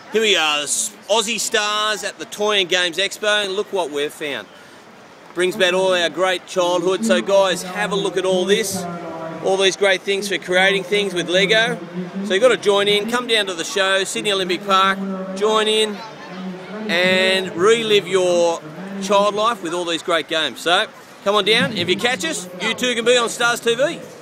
Here we are, Aussie Stars at the Toy and Games Expo, and look what we've found. Brings back all our great childhood. So guys, have a look at all this. All these great things for creating things with Lego. So you've got to join in, come down to the show, Sydney Olympic Park, join in and relive your child life with all these great games. So come on down, if you catch us, you too can be on Stars TV.